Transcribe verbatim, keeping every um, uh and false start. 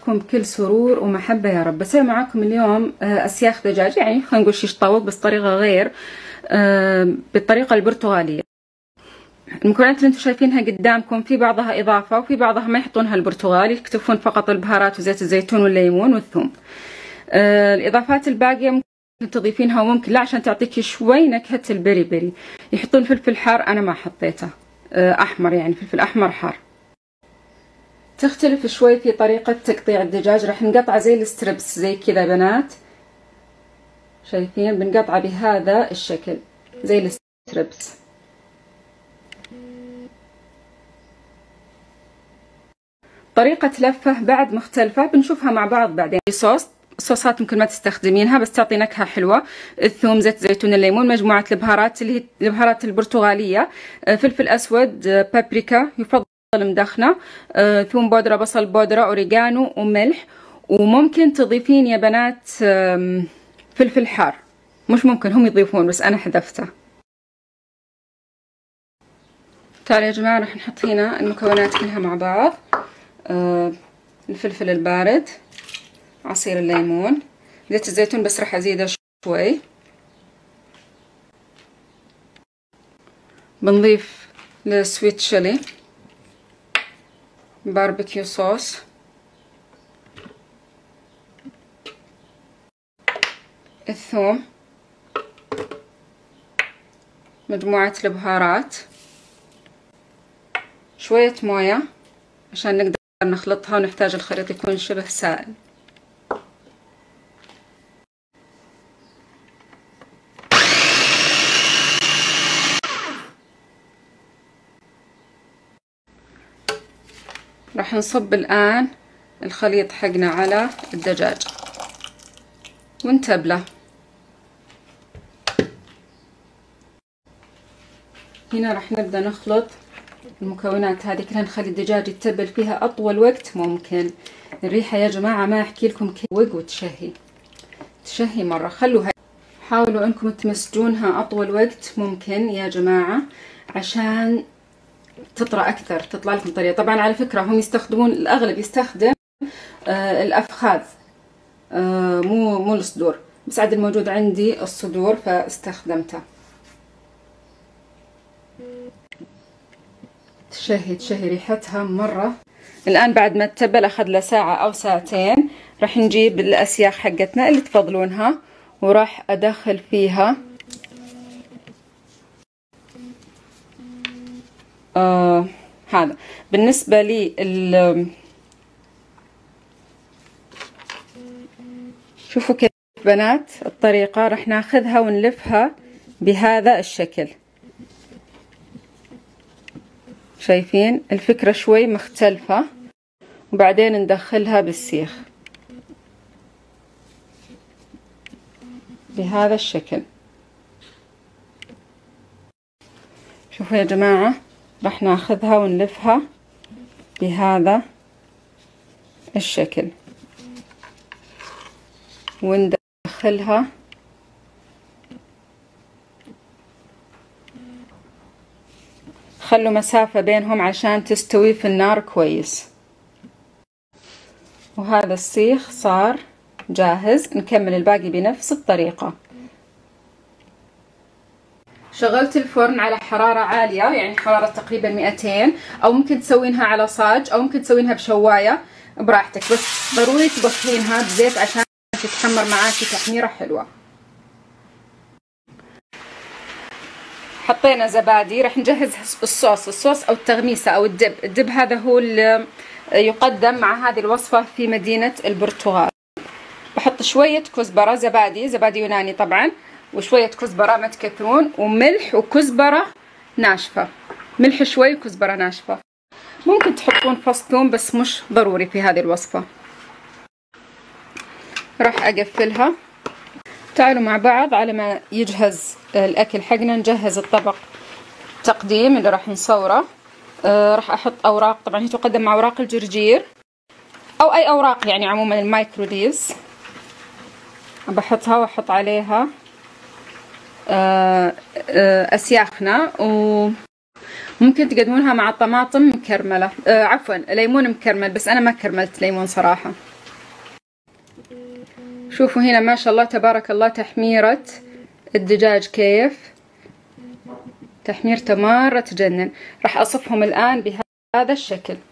بكل سرور ومحبة يا رب. بسوي معاكم اليوم أسياخ دجاج، يعني خلينا نقول شيش طاووق بس طريقة غير، بالطريقة البرتغالية. المكونات اللي انتم شايفينها قدامكم في بعضها إضافة وفي بعضها ما يحطونها البرتغالي، يكتفون فقط البهارات وزيت الزيتون والليمون والثوم. الإضافات الباقية ممكن تضيفينها وممكن لا، عشان تعطيكي شوي نكهة البري بري. يحطون فلفل حار، أنا ما حطيته أحمر، يعني فلفل أحمر حار. تختلف شوي في طريقة تقطيع الدجاج، راح نقطعه زي الستريبس زي كذا بنات، شايفين؟ بنقطعه بهذا الشكل زي الستريبس. طريقة لفه بعد مختلفة، بنشوفها مع بعض بعدين. صوص الصوصات ممكن ما تستخدمينها بس تعطي نكهة حلوة. الثوم، زيت زيتون، الليمون، مجموعة البهارات اللي هي البهارات البرتغالية، فلفل أسود، بابريكا يفضل مدخنة، ثوم بودرة، بصل بودرة، أوريجانو وملح. وممكن تضيفين يا بنات فلفل حار، مش ممكن، هم يضيفون بس أنا حذفته. تعالوا يا جماعة راح نحط هنا المكونات كلها مع بعض. الفلفل البارد، عصير الليمون، زيت الزيتون بس راح أزيده شوي. بنضيف السويت شيلي، باربيكيو صوص، الثوم، مجموعة البهارات، شوية موية عشان نقدر نخلطها، ونحتاج الخليط يكون شبه سائل. راح نصب الآن الخليط حقنا على الدجاج ونتبله. هنا راح نبدأ نخلط المكونات هذه كلها، نخلي الدجاج يتبل فيها أطول وقت ممكن. الريحة يا جماعة ما أحكي لكم كيف وتشهي تشهي مرة. خلوها، حاولوا أنكم تمسجونها أطول وقت ممكن يا جماعة عشان تطرى أكثر، تطلع لكم طريقة. طبعا على فكرة هم يستخدمون، الأغلب يستخدم آه الأفخاذ، آه مو مو الصدور، بس عاد الموجود عندي الصدور فاستخدمته. تشهي تشهي ريحتها مرة. الآن بعد ما تتبل أخذ له ساعة أو ساعتين، راح نجيب الأسياخ حقتنا اللي تفضلونها وراح أدخل فيها آه هذا. بالنسبة لي ال شوفوا كيف بنات الطريقة، راح ناخذها ونلفها بهذا الشكل، شايفين الفكرة شوي مختلفة، وبعدين ندخلها بالسيخ بهذا الشكل. شوفوا يا جماعة راح ناخذها ونلفها بهذا الشكل وندخلها خلوا مسافة بينهم عشان تستوي في النار كويس. وهذا السيخ صار جاهز، نكمل الباقي بنفس الطريقة. شغلت الفرن على حرارة عالية، يعني حرارة تقريبا مئتين، او ممكن تسوينها على صاج او ممكن تسوينها بشواية براحتك، بس ضروري تبخرينها بزيت عشان تتحمر معاكي تحميرة حلوة. حطينا زبادي، راح نجهز الصوص الصوص او التغميسة او الدب. الدب هذا هو اللي يقدم مع هذه الوصفة في مدينة البرتغال. بحط شوية كزبرة، زبادي زبادي يوناني طبعا، وشوية كزبرة ما تكثرون، وملح وكزبرة ناشفة، ملح شوي وكزبرة ناشفة. ممكن تحطون فص ثوم بس مش ضروري في هذه الوصفة. راح أقفلها. تعالوا مع بعض على ما يجهز الأكل حقنا نجهز الطبق تقديم اللي راح نصوره. آه راح أحط أوراق، طبعا هي تقدم مع أوراق الجرجير أو أي أوراق يعني عموما المايكرو ليفز. بحطها وأحط عليها آه آه أسياخنا، وممكن تقدمونها مع الطماطم مكرملة، آه عفوا ليمون مكرمل، بس أنا ما كرملت ليمون صراحة. شوفوا هنا ما شاء الله تبارك الله تحميرة الدجاج كيف، تحميرته مرة تجنن. راح أصفهم الآن بهذا الشكل.